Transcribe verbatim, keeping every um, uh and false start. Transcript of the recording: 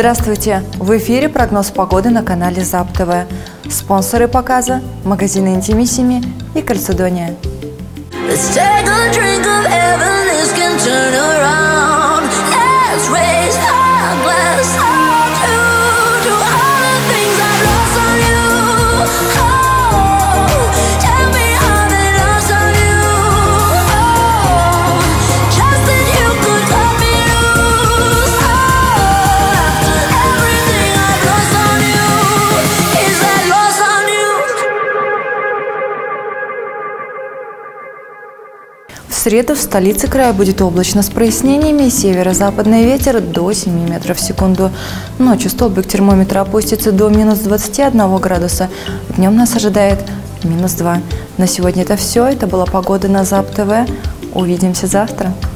Здравствуйте! В эфире прогноз погоды на канале ЗАП ТВ. Спонсоры показа – магазины Интимиссими и Кальцедония. В среду в столице края будет облачно с прояснениями, северо-западный ветер до семи метров в секунду. Ночью столбик термометра опустится до минус двадцати одного градуса, днем нас ожидает минус два. На сегодня это все, это была погода на ЗАП ТВ. Увидимся завтра.